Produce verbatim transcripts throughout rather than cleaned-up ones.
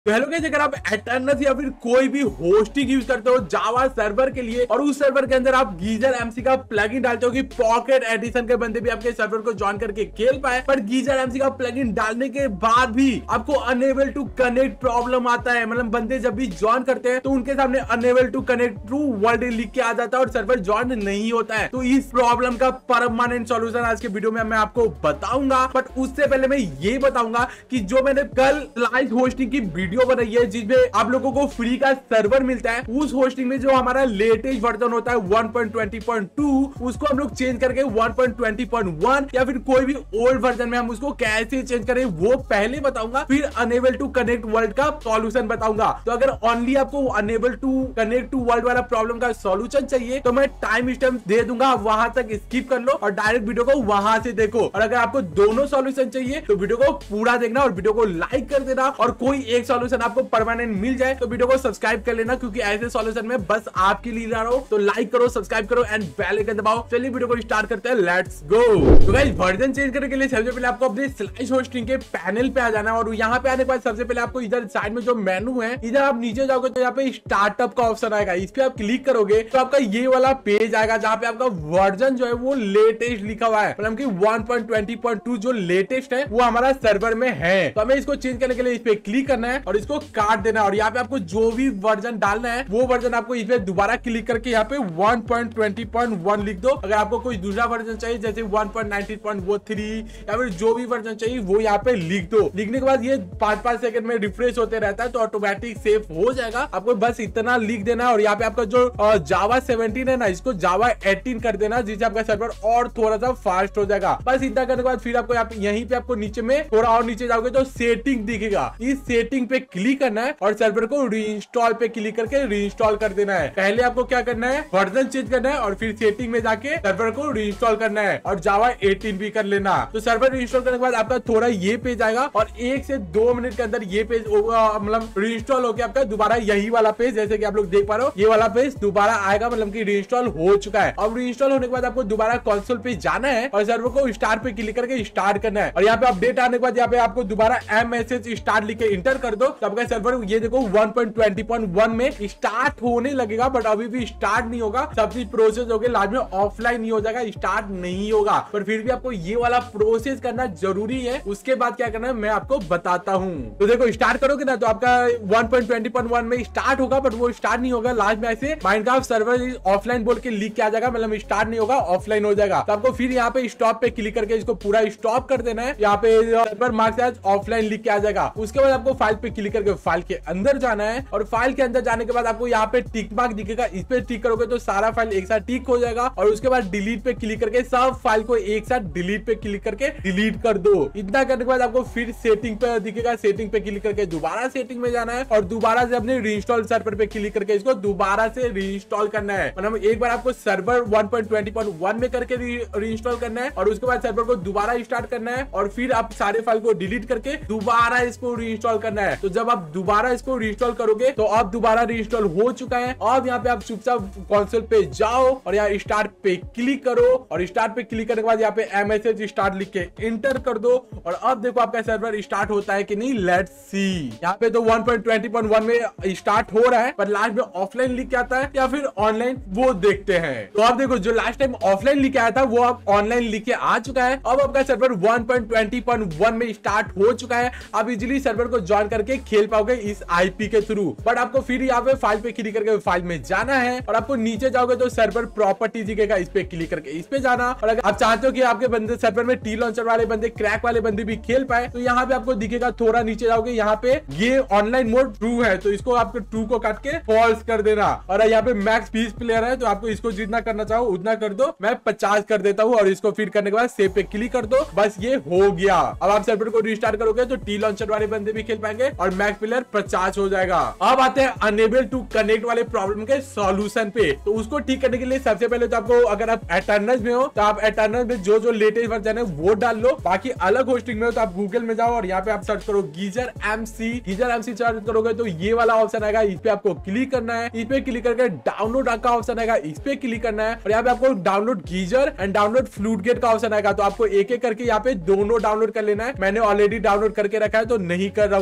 तो hello guys, अगर आप एटर्नस या फिर कोई भी होस्टिंग यूज करते हो जावा सर्वर के लिए और उस सर्वर के अंदर आप गीजर एमसी का प्लगइन डालते हो कि पॉकेट एडिशन के बंदे भी आपके सर्वर को ज्वाइन करके खेल पाए, पर गीजर एमसी का प्लगइन डालने के बाद भी आपको अनेबल टू कनेक्ट प्रॉब्लम आता है। मतलब बंदे जब भी ज्वाइन करते हैं तो उनके सामने unable to connect to world लिख के आ जाता है और सर्वर ज्वाइन नहीं होता है। तो इस प्रॉब्लम का परमानेंट सॉल्यूशन आज के वीडियो में मैं आपको बताऊंगा, बट उससे पहले मैं ये बताऊंगा कि जो मैंने कल लाइव होस्टिंग की वीडियो बनाई है जिसमें आप लोगों को फ्री का सर्वर मिलता है, उस होस्टिंग में जो हमारा लेटेस्ट वर्जन होता है one point twenty point two उसको हम लोग चेंज करके one point twenty point one या फिर कोई भी ओल्ड वर्जन में हम उसको कैसे चेंज करें वो पहले बताऊंगा, फिर अनेबल टू कनेक्ट वर्ल्ड का सॉल्यूशन बताऊंगा। तो अगर ओनली आपको unable to connect to world वाला प्रॉब्लम का सॉल्यूशन चाहिए तो मैं टाइम स्टैम्प दे दूंगा, वहां तक स्किप कर लो और डायरेक्ट वीडियो को वहां से देखो। और अगर आपको दोनों सॉल्यूशन चाहिए तो वीडियो को पूरा देखना और वीडियो को लाइक कर देना, और कोई एक सॉल्यूशन आपको परमानेंट मिल जाए तो वीडियो को सब्सक्राइब कर लेना, क्योंकि ऐसे सॉल्यूशन में बस आपके लिए ला रहा हूं। तो लाइक करो, सब्सक्राइब करो एंड बेल आइकन दबाओ। चलिए वीडियो को स्टार्ट करते हैं, लेट्स गो। तो गाइस, वर्जन चेंज करने के लिए सबसे पहले आपको अपने स्लाइस होस्टिंग के पैनल पे आ जाना है, और यहाँ पे आने के बाद सबसे पहले आपको इधर साइड में जो मेनू है, इधर आप नीचे जाओगे तो यहाँ पे स्टार्टअप का ऑप्शन आएगा, इस पे आप क्लिक करोगे तो आपका ये वाला पेज आएगा जहाँ पे आपका वर्जन जो है वो लेटेस्ट लिखा हुआ है, मतलब कि one point twenty point two जो लेटेस्ट है वो हमारा सर्वर में है। तो हमें इसको चेंज करने के लिए इस पे क्लिक करना है और इसको काट देना है, और यहाँ पे आपको जो भी वर्जन डालना है वो वर्जन आपको इस पे दोबारा क्लिक करके यहाँ पे one point twenty point one लिख दो। अगर आपको कोई दूसरा वर्जन चाहिए जैसे one point nineteen point three या फिर जो भी वर्जन चाहिए वो यहाँ पे लिख दो। लिखने के बाद ये पांच पांच सेकंड में रिफ्रेश होते रहता है तो ऑटोमेटिक सेव हो जाएगा। आपको बस इतना लिख देना है, और यहाँ पे आपका जो जावा सेवनटीन है ना, इसको जावा एटीन कर देना, जिससे आपका सर्वर और थोड़ा सा फास्ट हो जाएगा। बस इतना करने के बाद फिर आपको यहाँ पे यहीं पे आपको नीचे में थोड़ा और नीचे जाओगे तो सेटिंग दिखेगा, इस सेटिंग पे क्लिक करना है और सर्वर को रीइंस्टॉल पे क्लिक करके रीइंस्टॉल कर देना है। पहले आपको क्या करना है, वर्जन चेंज करना है और फिर सेटिंग में जाके सर्वर को रीइंस्टॉल करना है और जावा एटीन भी कर लेना। तो सर्वर रीइंस्टॉल करने के बाद आपका थोड़ा ये पेज आएगा और एक से दो मिनट के अंदर ये पेज मतलब रीइंस्टॉल होकर आपका दोबारा यही वाला पेज, जैसे कि आप लोग देख पा रहे हो, ये वाला पेज दोबारा आएगा, मतलब कि रीइंस्टॉल हो चुका है। अब रीइंस्टॉल होने के बाद आपको दोबारा कंसोल पे जाना है और सर्वर को स्टार्ट पे क्लिक करके स्टार्ट करना है, और यहाँ पे अपडेट आने के बाद यहाँ पे आपको दोबारा एम एस एच स्टार्ट लिख के इंटर कर दो। तो आपका सर्वर ये देखो one point twenty point one में स्टार्ट होने लगेगा, बट अभी भी स्टार्ट नहीं होगा, सब चीज प्रोसेस हो गया, लास्ट में ऑफलाइन नहीं हो जाएगा, स्टार्ट नहीं होगा। पर फिर भी आपको ये वाला प्रोसेस करना जरूरी है, उसके बाद क्या करना है मैं आपको बताता हूँ। तो देखो स्टार्ट करोगे ना तो आपका one point twenty point one में स्टार्ट होगा, बट वो स्टार्ट नहीं होगा, लास्ट में ऐसे माइनक्राफ्ट सर्वर ऑफलाइन बोल के लिख के आ जाएगा, मतलब स्टार्ट नहीं होगा, ऑफलाइन हो जाएगा। तो आपको फिर यहाँ पे स्टॉप पे क्लिक करके इसको पूरा स्टॉप कर देना है, यहाँ पे सर्वर मार्क्स ऑफलाइन लिख के आ जाएगा। उसके बाद आपको फाइल पे क्लिक करके फाइल के अंदर जाना है, और फाइल के अंदर जाने के बाद आपको यहाँ पे टिक मार्क दिखेगा, इस पे टिक करोगे तो सारा फाइल एक साथ टिक हो जाएगा, और उसके बाद डिलीट पे क्लिक करके सब फाइल को एक साथ डिलीट पे क्लिक करके डिलीट कर दो। इतना करने के बाद आपको फिर सेटिंग पे दिखेगा, सेटिंग पे क्लिक करके दोबारा सेटिंग में जाना है और दोबारा से अपने रीइंस्टॉल सर्वर पे क्लिक करके इसको दोबारा से रीइंस्टॉल करना है। मतलब एक बार आपको server one point twenty point one में करके रीइंस्टॉल करना है और उसके बाद सर्वर को दोबारा स्टार्ट करना है, और फिर आप सारे फाइल को डिलीट करके दोबारा इसको रीइंस्टॉल करना है। तो जब आप दोबारा इसको रीइंस्टॉल करोगे तो अब दोबारा रीइंस्टॉल हो चुका है। अब यहाँ पे आप चुपचाप कंसोल पे जाओ और यहाँ स्टार्ट पे क्लिक करो, और स्टार्ट पे क्लिक करने के बाद यहाँ पे एम एस एच स्टार्ट लिख के इंटर कर दो, और अब देखो आपका सर्वर स्टार्ट होता है कि नहीं, लेट्स सी। यहाँ पे तो one point twenty point one में स्टार्ट हो रहा है, पर लास्ट में ऑफलाइन लिख के आता है या फिर ऑनलाइन, वो देखते हैं। तो आप देखो जो लास्ट टाइम ऑफलाइन लिख के आया था वो अब ऑनलाइन लिख के आ चुका है। अब आपका server one point twenty point one में स्टार्ट हो चुका है। आप इजीली सर्वर को ज्वाइन करके खेल पाओगे इस आईपी के थ्रू, बट आपको फिर यहाँ पे फाइल पे क्लिक करके फाइल में जाना है, और आपको नीचे जाओगे तो सर्वर प्रॉपर्टी दिखेगा, इस पे क्लिक करके इस पे जाना। और अगर आप चाहते हो कि आपके बंदे सर्वर में टी लॉन्चर वाले बंदे, क्रैक वाले बंदे भी खेल पाए, तो यहाँ पे आपको दिखेगा, थोड़ा नीचे जाओगे यहाँ पे ये ऑनलाइन मोड ट्रू है, तो इसको आपको ट्रू को काट के फॉल्स कर देना। और यहाँ पे मैक्स बीस प्लेयर है तो आपको इसको जितना करना चाहो उतना कर दो, मैं पचास कर देता हूँ, और इसको फिर करने के बाद सेव पे क्लिक कर दो, बस ये हो गया। अब आप सर्वर को रिस्टार्ट करोगे तो टी लॉन्चर वाले बंदे भी खेल पाएंगे और मैक्स प्लेयर पचास हो जाएगा। अब आते हैं अनेबल टू कनेक्ट वाले प्रॉब्लम के सॉल्यूशन पे। तो उसको ठीक करने के लिए सबसे पहले तो आपको, अगर आप एटर्नस में हो तो आप एटर्नस में जो जो लेटेस्ट वर्जन है वो डाल लो, बाकी अलग होस्टिंग में हो तो आप गूगल में जाओ और यहाँ पे आप सर्च करो Geyser MC. Geyser MC search करोगे तो ये वाला ऑप्शन आएगा, इस पे आपको क्लिक करना है। इस पे क्लिक करके डाउनलोड का ऑप्शन आएगा, इस पे क्लिक करना है, और यहाँ पे आपको download Geyser and download Floodgate का ऑप्शन आएगा। तो आपको एक एक करके यहाँ पे दोनों डाउनलोड कर लेना है। मैंने ऑलरेडी डाउनलोड करके रखा है तो नहीं कर रहा हूँ, आपको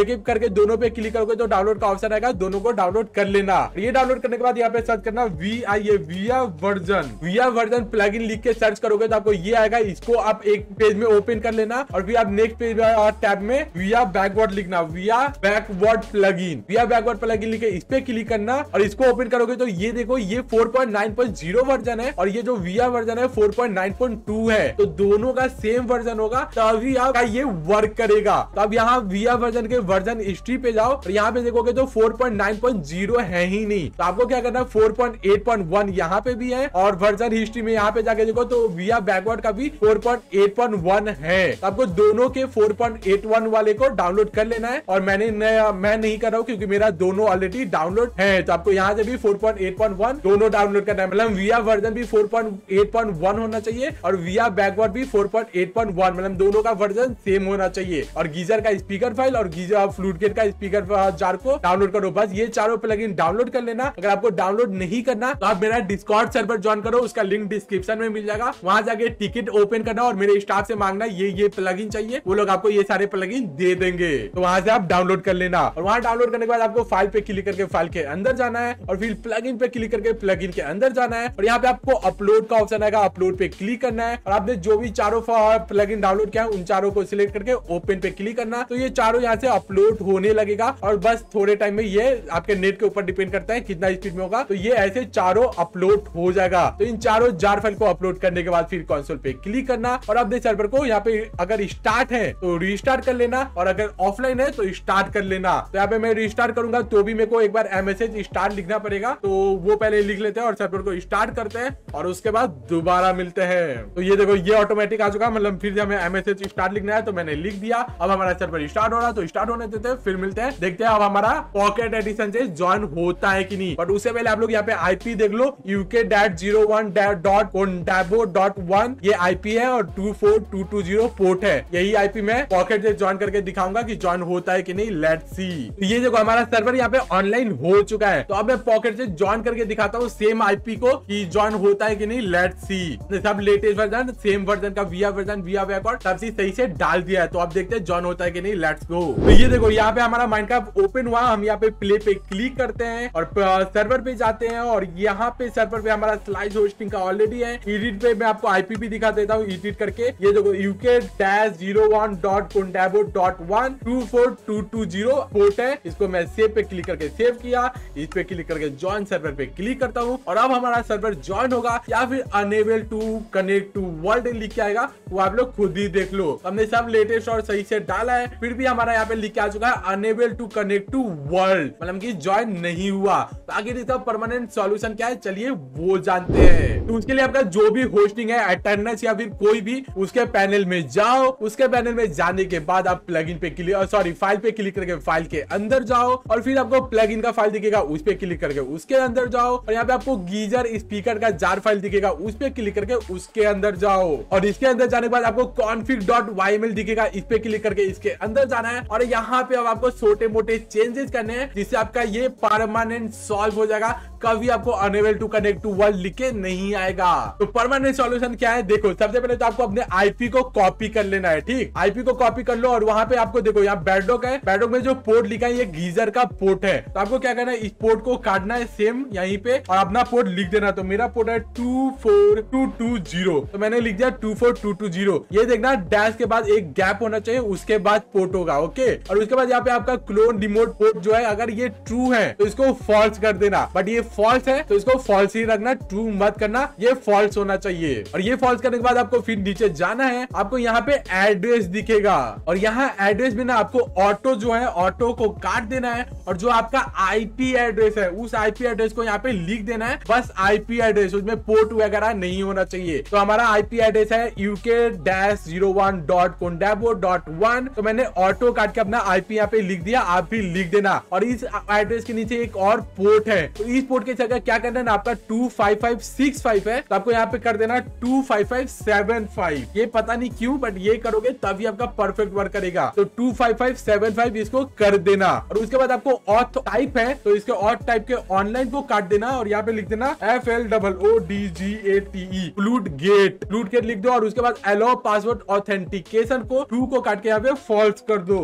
एक एक करके दोनों पे क्लिक करोगे तो डाउनलोड का ऑप्शन आएगा, दोनों को डाउनलोड कर लेना। ये डाउनलोड करने के बाद यहाँ पे सर्च करना वी आई ए विया वर्जन, विया वर्जन प्लगइन लिख के सर्च करोगे तो आपको ये आएगा। इसको आप एक पेज में ओपन कर लेना और फिर आप नेक्स्ट पेज टैब में विया बैकवर्ड लिखना, Via Backward plugin, Via Backward plugin लिखे इस पे क्लिक करना और इसको ओपन करोगे तो ये देखो ये four point nine point zero version है और ये जो विया वर्जन है four point nine point two है, तो दोनों का सेम वर्जन होगा तभी आपका ये वर्क करेगा। तो अब यहाँ विया वर्जन के वर्जन हिस्ट्री पे जाओ और यहाँ पे देखोगे तो four point nine point zero है ही नहीं, तो आपको क्या करना है four point eight point one यहाँ पे भी है और वर्जन हिस्ट्री में यहाँ पे जाके देखो तो विया बैकवर्ड का भी four point eight point one है। तो आपको दोनों के फोर पॉइंट एट वन वाले को डाउनलोड कर लेना है और मैंने मैं नहीं कर रहा हूँ क्योंकि मेरा दोनों ऑलरेडी डाउनलोड है, तो आपको यहाँ से भी four point eight point one दोनों डाउनलोड करना है। मतलब विया वर्जन भी four point eight point one होना चाहिए और विया बैकवर्ड भी four point eight point one, मतलब दोनों का वर्जन सेम होना चाहिए। और गीजर का स्पीकर फाइल और गीजर फ्लूटगेट का स्पीकर जार को डाउनलोड करो, बस ये चारों प्लगइन डाउनलोड कर लेना। अगर आपको डाउनलोड नहीं करना तो आप मेरा डिस्कॉर्ड सर्वर ज्वाइन करो, उसका लिंक डिस्क्रिप्शन में मिल जाएगा, वहां जाके टिकट ओपन करना और मेरे स्टाफ से मांगना ये ये प्लगइन चाहिए, वो लोग आपको ये सारे प्लगइन दे देंगे, तो वहां से आप डाउनलोड कर लेना। और वहां डाउनलोड करने के बाद आपको फाइल पे क्लिक करके फाइल के अंदर जाना है और फिर प्लगइन पे क्लिक करके प्लगइन के अंदर जाना है और यहाँ पे आपको अपलोड का ऑप्शन आएगा, अपलोड पे क्लिक करना है और आपने जो भी चारों प्लगइन डाउनलोड किया उन चारों को सिलेक्ट करके ओपन पे क्लिक करना, तो ये चारों यहाँ से अपलोड होने लगेगा और बस थोड़े टाइम में ये आपके नेट के ऊपर डिपेंड करता है कितना स्पीड में होगा, तो ये ऐसे चारों अपलोड हो जाएगा। तो इन चारों जार फाइल को अपलोड करने के बाद फिर कंसोल पे क्लिक करना और अपने सर्वर को यहाँ पे अगर स्टार्ट है तो रीस्टार्ट कर लेना और अगर ऑफलाइन है तो स्टार्ट कर लेना। तो यहाँ पे मैं रीस्टार्ट करूंगा तो भी मेरे को एक बार एमएसएच स्टार्ट लिखना पड़ेगा, तो वो पहले लिख लेते हैं और सर्वर को स्टार्ट करते हैं और उसके बाद दोबारा मिलते हैं। तो ये देखो ये ऑटोमेटिक आ चुका, मतलब फिर हमें एमएसएच स्टार्ट लिखना है तो मैंने लिख दिया। अब हमारा सर्वर स्टार्ट हो रहा है तो स्टार्ट होने देते हैं, फिर मिलते हैं, देखते हैं अब हमारा पॉकेट एडिशन से ज्वाइन होता है कि नहीं। बट उससे पहले आप लोग यहाँ पे आईपी देख लो, UK dot zero one dot कोंडाबो dot one ये आईपी है और two four two two zero port है। यही आईपी मैं पॉकेट से ज्वाइन करके दिखाऊंगा कि ज्वाइन होता है कि नहीं, लेट्स सी। तो ये देखो हमारा सर्वर यहाँ पे ऑनलाइन हो चुका है, तो अब मैं पॉकेट से ज्वाइन करके दिखाता हूँ सेम आईपी को कि ज्वाइन होता है कि नहीं, लेट्स सी। सब लेटेस्ट वर्जन सेम वर्जन का विया वर्जन विया बैकवर्ड सब चीज सही से डाल दिया है, तो अब देखते हैं ज्वाइन होता है कि नहीं, लेट्स गो। तो ये देखो यहाँ पे हमारा माइनक्राफ्ट ओपन हुआ, हम यहाँ पे प्ले पे क्लिक करते हैं और सर्वर पे जाते हैं और यहाँ पे सर्वर पे हमारा स्लाइस होस्टिंग का ऑलरेडी है। एडिट पे मैं आपको आईपी भी दिखा देता हूँ एडिट करके, ये देखो UK dash zero one dot कोंडाबो dot one two four two two zero port है। इसको मैं सेव पे क्लिक करके सेव किया, इस पे क्लिक करके ज्वाइन सर्वर पे क्लिक करता हूँ और अब हमारा सर्वर ज्वाइन होगा या फिर unable to connect to world लिख के आएगा, वो आप लोग खुद ही देख लो। हमने सब लेटेस्ट और सही से डाला है, फिर भी हमारा यहाँ पे लिख के आ चुका है unable to connect to world, मतलब कि ज्वाइन नहीं हुआ। तो आखिर इसका परमानेंट सॉल्यूशन क्या है, चलिए वो जानते हैं। तो उसके लिए आपका जो भी होस्टिंग है एटर्नस या फिर कोई भी, उसके पैनल में जाओ, उसके पैनल में जाने के बाद आप प्लगइन पे क्लिक सॉरी फाइल पे क्लिक करके फाइल के अंदर जाओ और फिर आपको प्लगइन का फाइल दिखेगा, उस पे क्लिक करके उसके अंदर जाओ और यहाँ पे आपको गीजर स्पीकर का जार फाइल दिखेगा, उस पे क्लिक करके उसके अंदर जाओ और इसके अंदर जाने के बाद आपको config dot Y M L दिखेगा, इस पे क्लिक करके इसके अंदर जाना है और यहाँ पे अब आपको छोटे मोटे चेंजेस करने हैं जिससे आपका ये परमानेंट सॉल्व हो जाएगा, कभी आपको unable to connect to world लिख के नहीं आएगा। तो परमानेंट सॉल्यूशन क्या है, देखो सबसे पहले तो आपको अपने आईपी को कॉपी कर लेना है, ठीक, आईपी को कॉपी कर लो और वहां पे आपको देखो यहाँ बेडरॉक है, बेडरॉक में जो पोर्ट लिखा है ये गीजर का पोर्ट है, तो आपको क्या करना है इस पोर्ट को काटना है सेम यहीं पे और अपना पोर्ट लिख देना। तो मेरा पोर्ट है two four two two zero, तो मैंने लिख दिया two four two two zero. ये देखना डैश के बाद एक गैप होना चाहिए, उसके बाद पोर्ट होगा, ओके। और उसके बाद यहाँ पे आपका क्लोन रिमोट पोर्ट जो है अगर ये ट्रू है तो इसको फॉल्स कर देना, बट ये फॉल्स है तो इसको फॉल्स ही रखना, ट्रू मत करना, ये फॉल्स होना चाहिए। और ये फॉल्स करने के बाद आपको फिर नीचे जाना है, आपको यहाँ पे एड्रेस दिखेगा और यहाँ एड्रेस में ना आपको ऑटो जो है ऑटो को काट देना है और जो आपका आईपी एड्रेस है उस आईपी एड्रेस को यहाँ पे लिख देना है, बस आईपी एड्रेस, उसमें पोर्ट वगैरह नहीं होना चाहिए। तो हमारा आईपी एड्रेस है UK dash zero one dot कोंडाबो dot one, तो मैंने ऑटो काट के अपना आईपी यहाँ पे लिख दिया, आप भी लिख देना। और इस एड्रेस के नीचे एक और पोर्ट है, तो इस पोर्ट के जगह क्या करना है ना, आपका two five five six five है तो आपको यहाँ पे कर देना two five five seven five, ये पता नहीं क्यों बट ये करोगे तभी आपका परफेक्ट वर्क करेगा। तो two five five seven five इसको कर देना और उसके बाद आपको ऑथ टाइप है तो इसके ऑथ टाइप के ऑनलाइन को काट देना और यहाँ पे लिख देना F L double O D G A T E floodgate, floodgate लिख दो और उसके बाद एलो पासवर्ड ऑथेंटिकेशन को ट्रू को काट के यहाँ पे फॉल्स कर दो। बस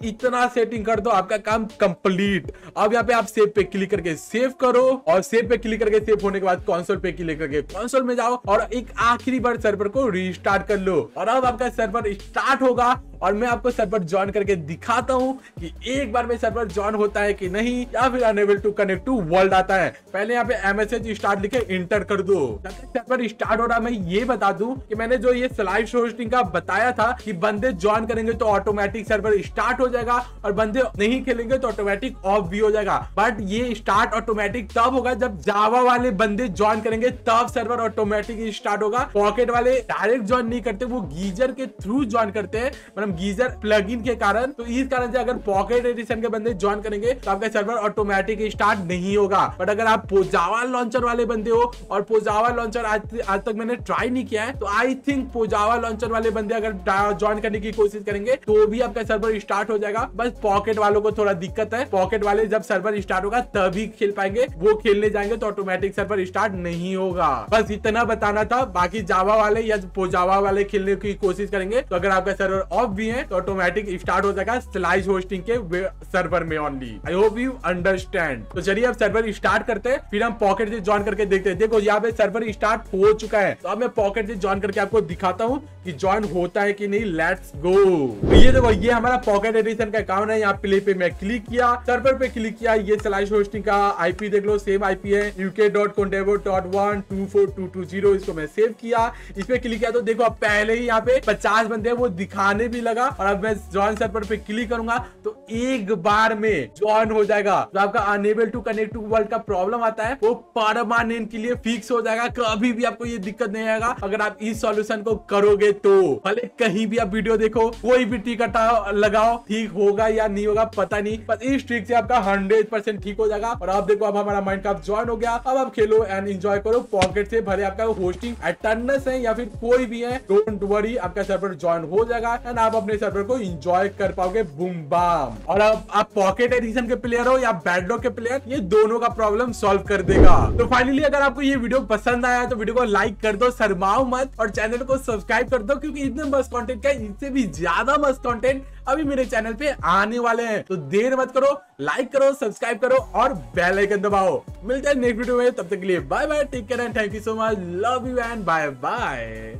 इतना सेटिंग कर दो, आपका काम कंप्लीट। अब यहाँ पे आप सेव पे क्लिक करके सेव करो और सेव पे क्लिक करके सेव होने के बाद कंसोल पे क्लिक करके कंसोल में जाओ और एक आखिरी बार सर्वर को रीस्टार्ट कर लो और अब आपका सर्वर स्टार्ट होगा और मैं आपको सर्वर ज्वाइन करके दिखाता हूं कि एक बार में सर्वर ज्वाइन होता है कि नहीं या फिर unable to connect to world आता है। पहले यहाँ पे एमएसएच स्टार्ट लिखे इंटर कर दो। जब तक सर्वर स्टार्ट हो रहा मैं ये बता दूं कि मैंने जो ये स्लाइड होस्टिंग का बताया था कि बंदे ज्वाइन करेंगे तो ऑटोमेटिक सर्वर स्टार्ट हो जाएगा और बंदे नहीं खेलेंगे तो ऑटोमेटिक ऑफ भी हो जाएगा। बट ये स्टार्ट ऑटोमेटिक तब होगा जब जावा वाले बंदे ज्वाइन करेंगे, तब सर्वर ऑटोमेटिक स्टार्ट होगा। पॉकेट वाले डायरेक्ट ज्वाइन नहीं करते, वो गीजर के थ्रू ज्वाइन करते हैं, मतलब गीजर प्लगइन के कारण। तो इस कारण से अगर पॉकेट एडिशन के बंदे ज्वाइन करेंगे तो आपका सर्वर ऑटोमेटिक स्टार्ट नहीं होगा। बट अगर आप पोजावा लॉन्चर वाले बंदे हो, और पोजावा लॉन्चर आज आज तक मैंने ट्राई नहीं किया है, तो आई थिंक पोजावा लॉन्चर वाले बंदे अगर ज्वाइन करने की कोशिश करेंगे तो भी आपका सर्वर स्टार्ट हो जाएगा। बस पॉकेट वालों को थोड़ा दिक्कत है, पॉकेट वाले जब सर्वर स्टार्ट होगा तभी खेल पाएंगे, वो खेलने जाएंगे तो ऑटोमेटिक सर्वर स्टार्ट नहीं होगा। बस इतना बताना था। बाकी जावा वाले या पोजावा वाले खेलने की कोशिश करेंगे तो अगर आपका सर्वर ऑफ भी है तो ऑटोमेटिक स्टार्ट हो जाएगा स्लाइस होस्टिंग के सर्वर में only. I hope you understand. तो चलिए अब सर्वर स्टार्ट करते हैं, फिर हम पॉकेट से ज्वाइन करके देखते हैं। देखो यहाँ पे सर्वर स्टार्ट हो चुका है, तो अब मैं पॉकेट से ज्वाइन करके आपको दिखाता हूँ कि ज्वाइन होता है कि नहीं। Let's go. तो ये देखो ये हमारा पॉकेट एडिशन का अकाउंट है। यहाँ प्ले पे मैं क्लिक किया, सर्वर पे क्लिक किया, ये स्लाइस होस्टिंग का आईपी देख लो, सेम आईपी है UK dot Contabo dot one two four two two zero. इसको मैं सेव किया, इस पे क्लिक किया तो देखो अब पहले ही यहाँ पे पचास बंदे वो दिखाने भी लगा। और अब मैं ज्वाइन सर्वर पे क्लिक करूंगा तो एक बार में ज्वाइन हो जाएगा। तो आपका unable to connect to world का प्रॉब्लम आता है वो परमानेंट के लिए फिक्स हो जाएगा, कभी भी आपको ये दिक्कत नहीं आएगा अगर आप इस सॉल्यूशन को करोगे तो। भले कहीं भी आप वीडियो देखो, कोई भी ट्रिक लगाओ, ठीक होगा या नहीं होगा पता नहीं, पर इस ट्रिक से आपका हंड्रेड परसेंट ठीक हो जाएगा। और आप देखो अब हमारा माइनक्राफ्ट ज्वाइन हो गया। अब आप खेलो एंड एंजॉय करो पॉकेट से। भले आपका होस्टिंग एटर्नस है या फिर कोई भी है, डोंट वरी, आपका सर्वर ज्वाइन हो जाएगा एंड आप अपने सर्वर को एंजॉय कर पाओगे। Boom bam. और अब आप पॉकेट एडिशन के प्लेयर हो या बैडलॉक के प्लेयर, ये दोनों का प्रॉब्लम सॉल्व कर देगा। तो फाइनली अगर आपको ये वीडियो पसंद आया तो वीडियो को लाइक कर दो, शर्माओ मत, और चैनल को सब्सक्राइब कर दो क्योंकि इतने मस्त कंटेंट का, इससे भी ज्यादा मस्त कंटेंट अभी मेरे चैनल पे आने वाले हैं। तो देर मत करो, लाइक करो, सब्सक्राइब करो और बेल आइकन दबाओ। मिलते हैं नेक्स्ट वीडियो में, तब तक के लिए bye bye, take care and thank you so much, love you and bye bye.